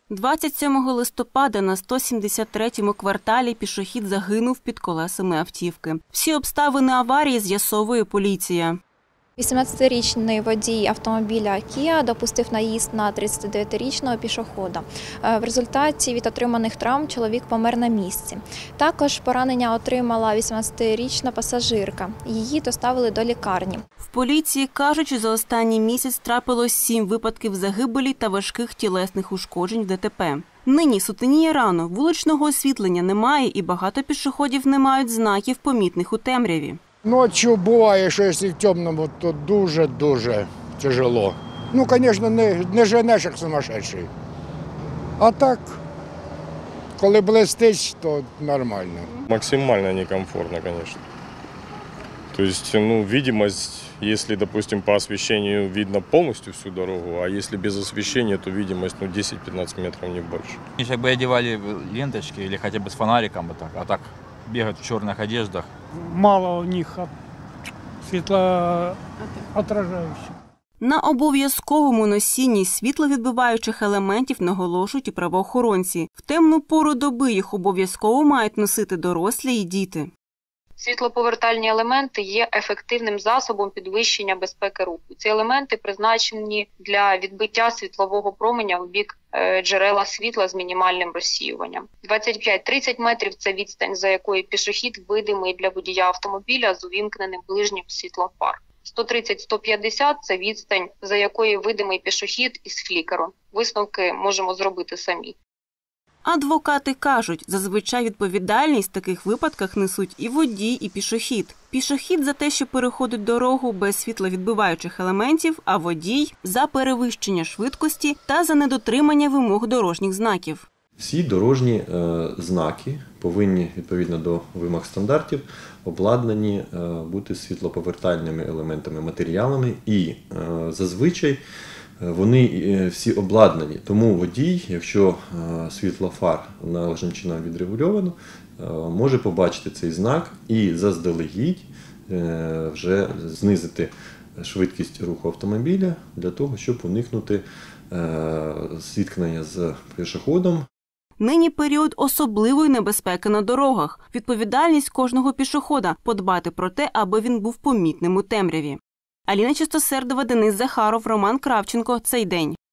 27 листопада на 173-му кварталі пішохід загинув під колесами автівки. Всі обставини аварії з'ясовує поліція. 18-річний водій автомобіля «Кія» допустив наїзд на 39-річного пішохода. В результаті від отриманих травм чоловік помер на місці. Також поранення отримала 18-річна пасажирка. Її доставили до лікарні. В поліції кажуть, що за останній місяць трапилось 7 випадків загибелі та важких тілесних ушкоджень в ДТП. Нині сутеніє рано, вуличного освітлення немає і багато пішоходів не мають знаків, помітних у темряві. Ночью буває, що якщо в темному, то дуже тяжело. Ну, звісно, не женеш, як сумасшедший. А так, коли блистить, то нормально. Максимально некомфортно, конечно. То есть, видимость, если, допустим, по освещению видно полностью всю дорогу, а если без освещения, то видимость 10-15 метров, не больше. Если бы одевали ленточки или хотя бы с фонариком, а так бегать в черных одеждах. Мало у них світлоотражаючих. На обов'язковому носінні світловідбиваючих елементів наголошують і правоохоронці. В темну пору доби їх обов'язково мають носити дорослі і діти. Світлоповертальні елементи є ефективним засобом підвищення безпеки руху. Ці елементи призначені для відбиття світлового променя в бік джерела світла з мінімальним розсіюванням. 25-30 метрів – це відстань, за якою пішохід видимий для водія автомобіля з увімкненим ближнім світлом фар. 130-150 – це відстань, за якою видимий пішохід із флікером. Висновки можемо зробити самі. Адвокати кажуть, зазвичай відповідальність в таких випадках несуть і водій, і пішохід. Пішохід за те, що переходить дорогу без світловідбиваючих елементів, а водій – за перевищення швидкості та за недотримання вимог дорожніх знаків. Всі дорожні знаки повинні, відповідно до вимог стандартів, обладнані бути світлоповертальними елементами, матеріалами і зазвичай вони всі обладнані. Тому водій, якщо світло фар належним чином відрегульовано, може побачити цей знак і заздалегідь вже знизити швидкість руху автомобіля для того, щоб уникнути зіткнення з пішоходом. Нині період особливої небезпеки на дорогах. Відповідальність кожного пішохода – подбати про те, аби він був помітним у темряві. Аліна Чистосердова, Денис Захаров, Роман Кравченко. Цей день.